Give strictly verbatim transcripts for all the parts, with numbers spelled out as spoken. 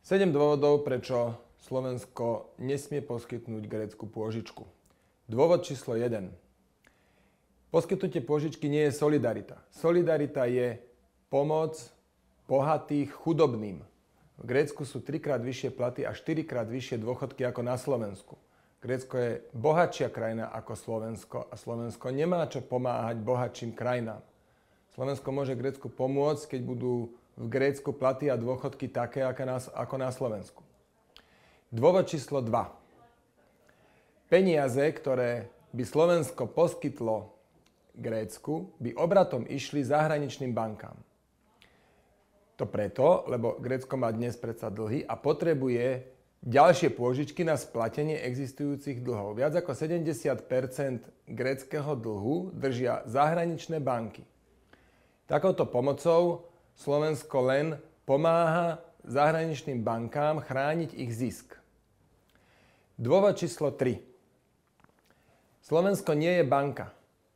sedem dôvodov, prečo Slovensko nesmie poskytnúť grécku pôžičku. Dôvod číslo jeden. Poskytnutie pôžičky nie je solidarita. Solidarita je pomoc bohatých chudobným. V Grécku sú trikrát vyššie platy a štyrikrát vyššie dôchodky ako na Slovensku. Grécko je bohatšia krajina ako Slovensko a Slovensko nemá čo pomáhať bohatším krajinám. Slovensko môže Grécku pomôcť, keď budú v Grécku platy a dôchodky také ako na Slovensku. Dôvod číslo dva. Peniaze, ktoré by Slovensko poskytlo Grécku, by obratom išli zahraničným bankám. To preto, lebo Grécko má dnes predsa dlhy a potrebuje ďalšie pôžičky na splatenie existujúcich dlhov. Viac ako sedemdesiat percent gréckeho dlhu držia zahraničné banky. Takouto pomocou Slovensko len pomáha zahraničným bankám chrániť ich zisk. Dôvod číslo tri. Slovensko nie je banka.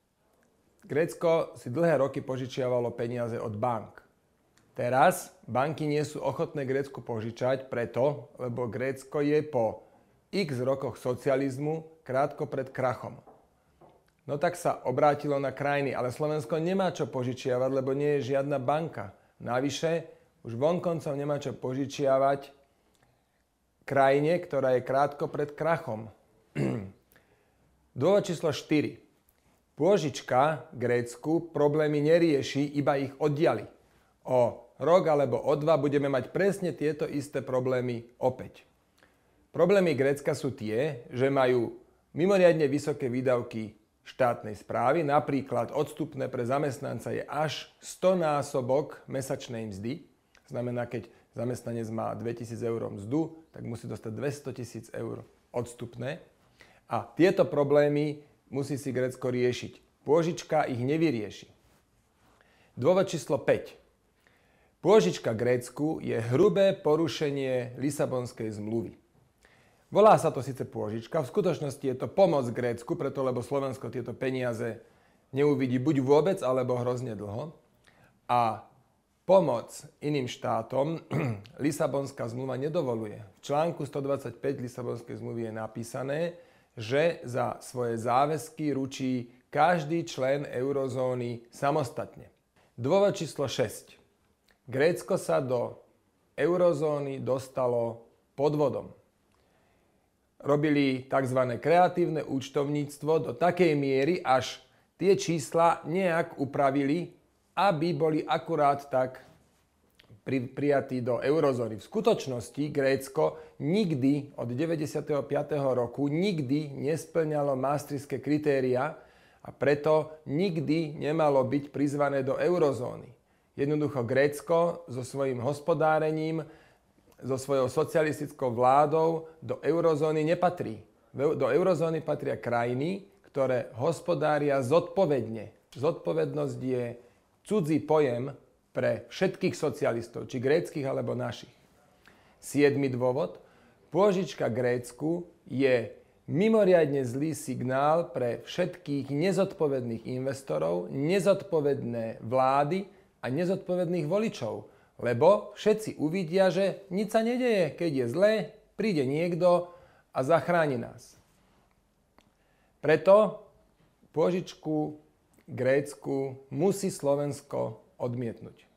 Grécko si dlhé roky požičiavalo peniaze od bank. Teraz banky nie sú ochotné Grécku požičať preto, lebo Grécko je po x rokoch socializmu krátko pred krachom. No tak sa obrátilo na krajiny, ale Slovensko nemá čo požičiavať, lebo nie je žiadna banka. Navyše, už vonkoncom nemá čo požičiavať krajine, ktorá je krátko pred krachom. Dôvod číslo štyri. Pôžička Grécku problémy nerieši, iba ich oddiali. O rok alebo o dva budeme mať presne tieto isté problémy opäť. Problémy Grécka sú tie, že majú mimoriadne vysoké výdavky štátnej správy, napríklad odstupné pre zamestnanca je až sto násobok mesačnej mzdy. Znamená, keď zamestnanec má dvetisíc eur mzdu, tak musí dostať dvestotisíc eur odstupné. A tieto problémy musí si Grécko riešiť. Pôžička ich nevyrieši. Dôvod číslo päť. Pôžička Grécku je hrubé porušenie Lisabonskej zmluvy. Volá sa to síce pôžička, v skutočnosti je to pomoc Grécku, preto lebo Slovensko tieto peniaze neuvidí buď vôbec, alebo hrozne dlho. A pomoc iným štátom Lisabonská zmluva nedovoluje. V článku stodvadsaťpäť Lisabonskej zmluvy je napísané, že za svoje záväzky ručí každý člen eurozóny samostatne. Dôvod číslo šesť. Grécko sa do eurozóny dostalo podvodom. Robili tzv. Kreatívne účtovníctvo do takej miery, až tie čísla nejak upravili, aby boli akurát tak pri, prijatí do eurozóny. V skutočnosti Grécko nikdy od deväťdesiateho piateho roku nikdy nesplňalo maastrichtské kritériá a preto nikdy nemalo byť prizvané do eurozóny. Jednoducho Grécko so svojím hospodárením, so svojou socialistickou vládou do eurozóny nepatrí. Do eurozóny patria krajiny, ktoré hospodária zodpovedne. Zodpovednosť je cudzí pojem pre všetkých socialistov, či gréckych alebo našich. Siedmy dôvod. Pôžička Grécku je mimoriadne zlý signál pre všetkých nezodpovedných investorov, nezodpovedné vlády a nezodpovedných voličov, lebo všetci uvidia, že nič sa nedeje. Keď je zlé, príde niekto a zachráni nás. Preto pôžičku Grécku musí Slovensko odmietnúť.